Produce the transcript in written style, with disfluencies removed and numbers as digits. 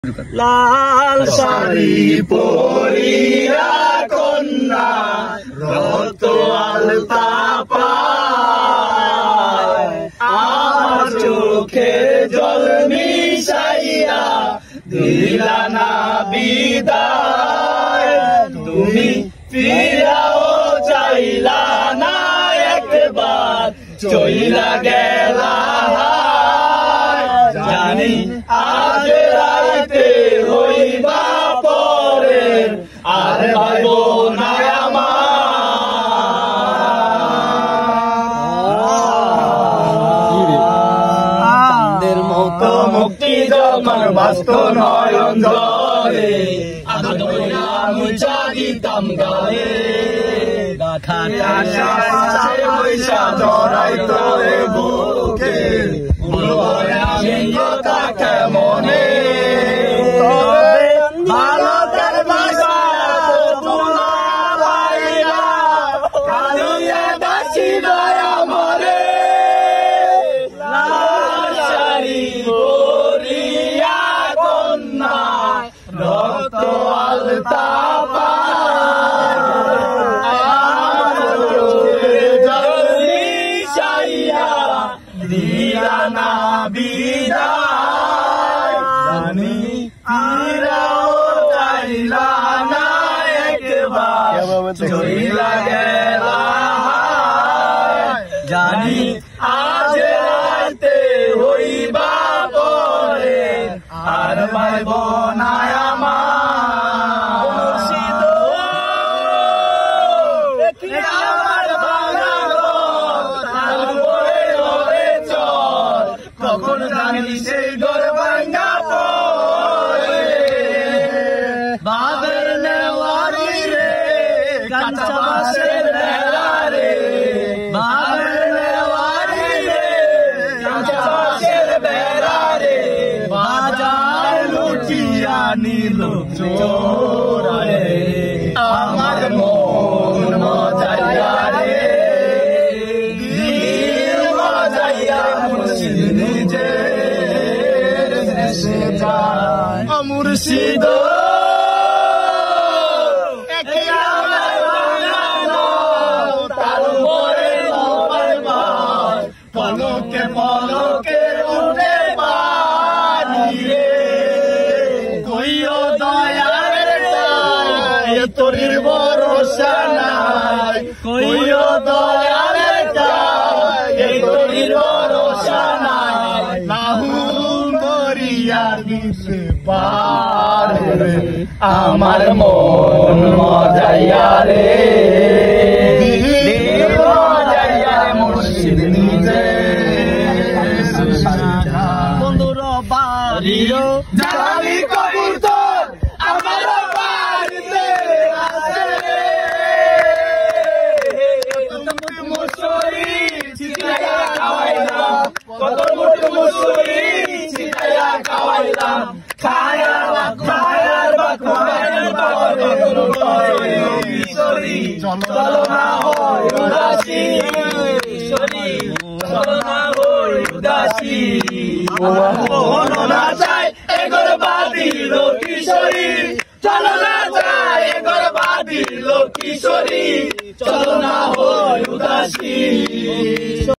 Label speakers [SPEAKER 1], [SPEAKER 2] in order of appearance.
[SPEAKER 1] লাল শাড়ি পরিয়া কন্যা রক্ত আলতা পায়, আমার চোখে জল মিশাইয়া দিলা না বিদায়। তুমি ফিরাও চাইলা না একবার, চইলা গেলা জানি আজ রাইতে হইবা পরে, আর ভাইব না আমার মতো মুক্তি যখন বাস্ত নয়ন জলে, মুচা দিতাম গায়ে পয়সা জড়াই তোরে বুকে, আমি কথা কেমনে ভালো তার বাসা তোমরা ভাইরা কালিয়া দাসী দয়া মরে। লাল শাড়ি পরিয়া কন্যা রক্ত আলতা পায়, দিলা না বিদায়। জানি ফিরাও চাইলা না একবার, চইলা গেলা জানি আজ রাতে হইবা পরে, আর ভাইব না আমার। কখন জানি সেই ঘর ভাঙ্গা পড়ে, বাবের নেওয়ারি রে কাঁচা বাঁশের বেড়া রে, বাবের নেওয়ারি রে কাঁচা বাঁশের বেড়া রে, বাজার লুটিয়া নিল চোর রে, আমার মন মজাইয়া রে দিল মজাইয়া মুর্শিদ নিজের দেশে যায়। মুর্শিদ পলকে পলকে উঠে পানি রে, কইও দয়ার চাই তোরির ভরসা নাই, কইও দয়ার চাই তোরির ভরসা নাই, নাহুম করিয়া দিছে পার রে, আমার মন মজাইয়া রে মজাইয়া রে মুর্শিদ নিজে। বন্ধুর বাড়িও জ্বালানি কবুতর আমার বাড়িতে আছে, মুসুরি ছিটাইয়া খাওয়াইলাম, কত মুঠো মুসুরি ছিটাইয়া খাওয়াইলাম, খায়ার চলো না হয় উদাসী, চলো না হয় উদাসী, চলো না যায় এগর বাদিল কিশোরী, চলো না যায় এগর বাদিল কিশোরী, চলো না হয় উদাসী।